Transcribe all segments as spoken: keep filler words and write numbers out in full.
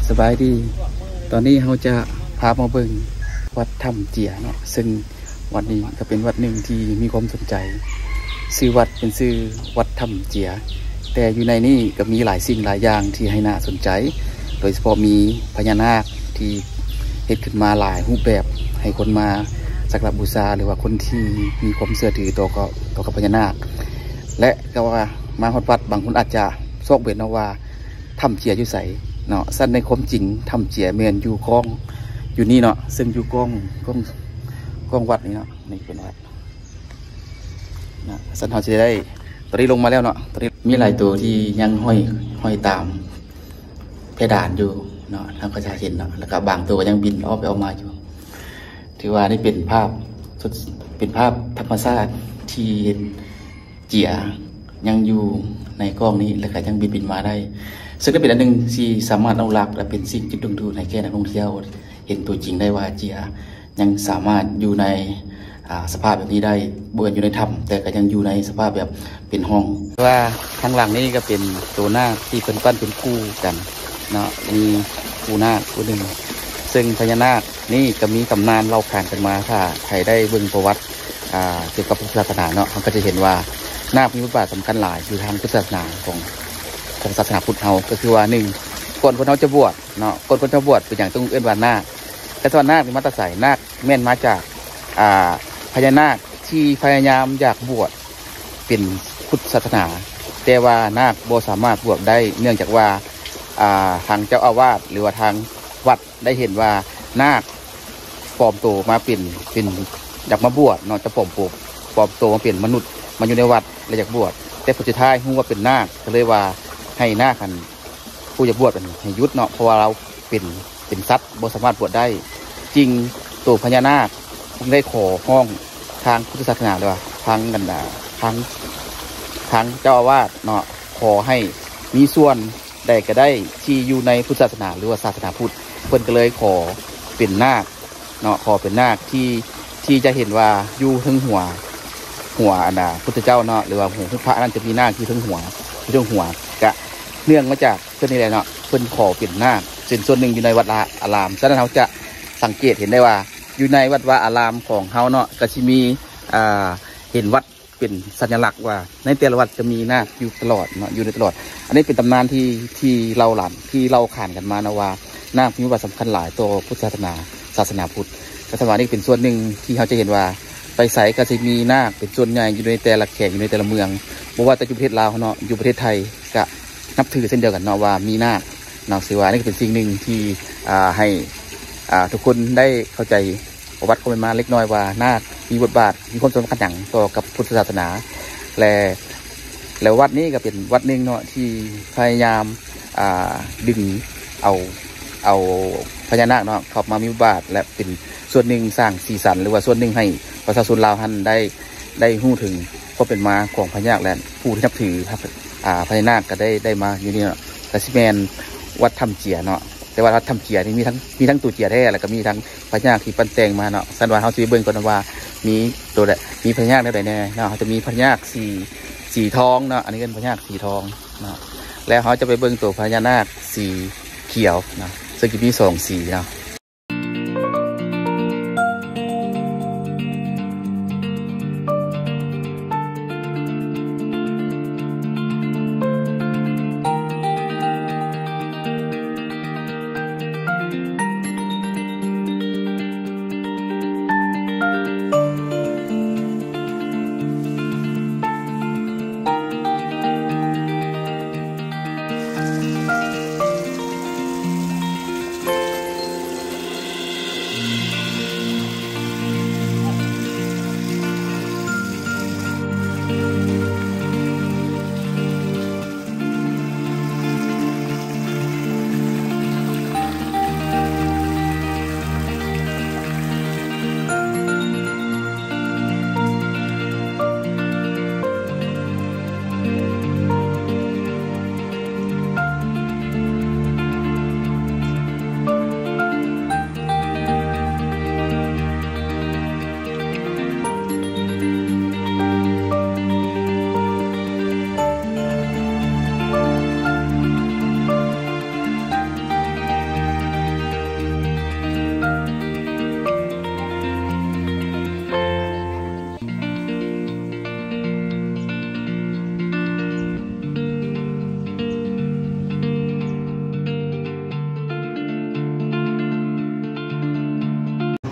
สบายดีตอนนี้เราจะพามาเบิ่งวัดถ้ำเจียเนาะซึ่งวัดนี้ก็เป็นวัดหนึ่งที่มีความสนใจชื่อวัดเป็นชื่อวัดถ้ำเจียแต่อยู่ในนี้ก็มีหลายสิ่งหลายอย่างที่ให้น่าสนใจโดยเฉพาะมีพญานาคที่เฮ็ดขึ้นมาหลายรูปแบบให้คนมาสักการะบูชาหรือว่าคนที่มีความเชื่อถือต่อกับต่อกับพญานาคและก็ว่ามาฮอดวัดบางคนอาจจะซอกเบ็ดเนาะว่าถ้ำเจียอยู่ไสเนาะสั้นในความจริงถ้ำเจียเมียนอยู่กองอยู่นี่เนาะซึ่งอยู่กองกองกองวัดนี่เนาะนี่เป็นวัดนะสั้นเขาจะได้ตอนนี้ลงมาแล้วเนาะตอนนี้มีหลายตัวที่ยังห้อยห้อยตามเพดานอยู่เนาะทางประชาชนเนาะแล้วก็บางตัวยังบินออกไปออกมาอยู่ถือว่านี่เป็นภาพสุดเป็นภาพธรรมชาติที่เจียยังอยู่ในกล้องนี้แล้วก็ยังบินบินมาได้ซึ่งก็เป็นอันหนึ่งที่สามารถเอาหลักและเป็นสิ่งจุดดึงดูดในแก่นักท่องเที่ยวเห็นตัวจริงได้ว่าเจียยังสามารถอยู่ในสภาพแบบนี้ได้เบื่ออยู่ในถ้ำแต่ก็ยังอยู่ในสภาพแบบเป็นห้องว่าข้างหลังนี้ก็เป็นตัวหน้าที่เป็นปั้นเป็นคู่กันเนาะมีคู่หน้าคู่หนึ่งซึ่งพญานาคนี่ก็มีตำนานเล่าขานกันมาถ้าใครได้เบิ่งประวัติเกี่ยวกับพุทธศาสนาเนาะมันก็จะเห็นว่านาคมีบทบาทสำคัญหลายอยู่ทางพุทธศาสนาของของศาสนาพุทธเราก็คือว่าหนึ่งก่อนคนเขาจะบวชเนาะก่อนคนจะบวชเป็นอย่างต้องเอื้อนว่านาคแต่ส่วนนาคเป็นมาตรสายนาคแม่นมาจากอ่าพญานาคที่พยายามอยากบวชเป็นพุทธศาสนาแต่ว่านาคบ่สามารถบวชได้เนื่องจากว่าอ่าทางเจ้าอาวาสหรือว่าทางวัดได้เห็นว่านาคปลอมตัวมาเป็นเป็นอยากมาบวชเนาะจะปลอมปลปลอมตัวมาเป็นมนุษย์มาอยู่ในวัดเลยอยากบวชแต่ผลสุดท้ายรู้ว่าเป็นนาคก็เลยว่าให้นาคกันผู้จะบวชเป็นให้ยุดเนาะเพราะว่าเราเป็นเป็นสัตว์บ่สามารถบวชได้จริงตัวพญานาคได้ขอห้องทางพุทธศาสนาเลยว่าทางกันดาทางทางเจ้าอาวาสเนาะขอให้มีส่วนใดก็ได้ที่อยู่ในพุทธศาสนาหรือว่าศาสนาพุทธเพิ่นก็เลยขอเป็นนาคเนาะขอเป็นนาคที่ที่จะเห็นว่าอยู่ทั้งหัวหัวอันน่ะพุทธเจ้าเนาะหรือว่าหัวพระนั่นจะมีนาคที่ทั้งหัวที่ทั้งหัวกะเนื่องมาจากเพื่อนนี่แหละเนาะเพื่อนขอเป็นนาคเป็นส่วนหนึ่งอยู่ในวัดอารามฉะนั้นเขาจะสังเกตเห็นได้ว่าอยู่ในวัดวาอารามของเขาเนาะก็จะมีอ่าเห็นวัดเป็นสัญลักษณ์ว่าในแต่ละวัดจะมีนาคอยู่ตลอดเนาะอยู่ในตลอดอันนี้เป็นตำนานที่ที่เราหลานที่เราขานกันมานะว่านาคมีบทบาทสำคัญหลายตัวพุทธศาสนาศาสนาพุทธศาสนานี้เป็นส่วนหนึ่งที่เขาจะเห็นว่าไปใส่ก็จะมีนาคเป็นส่วนใหญ่อยู่ในแต่ละแขกอยู่ในแต่ละเมืองบอกว่าแต่อยู่ประเทศลาวเนาะอยู่ประเทศไทยก็นับถือเส้นเดียวกันเนาะว่ามีนาคเนาะสิว่านี่เป็นสิ่งหนึ่งที่อ่าให้อ่าทุกคนได้เข้าใจประวัติความเป็นมาเล็กน้อยว่านาคมีบทบาทมีความสำคัญอย่างต่อกับพุทธศาสนาและแล้ววัดนี้ก็เป็นวัดหนึ่งเนาะที่พยายามอ่าดึงเอาเอาพญานาคเนาะเข้ามามีบทบาทและเป็นส่วนหนึ่งสร้างสีสันหรือว่าส่วนหนึ่งให้ประชาชนลาวท่านได้ได้รู้ถึงความเป็นมาของพญานาคและผู้ที่นับถือพญานาคก็ได้ได้มาอยู่นี่เนาะแต่ซิแมนวัดถ้ำเจียเนาะแต่ว่าวัดถ้ำเจียนี่มีทั้งมีทั้งตัวเจียแท้แล้วก็มีทั้งพญานาคที่ปั้นแต่งมาเนาะสันวาเขาจะเบิ่งก่อนว่ามีตัวใดมีพญานาคใดแน่เนาะเขาจะมีพญานาคสีสีทองเนาะอันนี้เป็นพญานาคสีทองเนาะแล้วเขาจะไปเบิ่งตัวพญานาคสีเขียวเนาะซึ่งมีสองสีเนาะ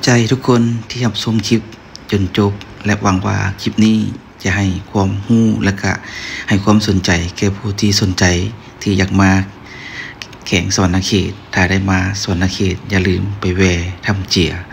ใจทุกคนที่รับชมคลิปจนจบและหวังว่าคลิปนี้จะให้ความรู้และก็ให้ความสนใจแก่ผู้ที่สนใจที่อยากมาแข่งสวรรณเขตถ้าได้มาสวรรณเขตอย่าลืมไปแวะทำเจีย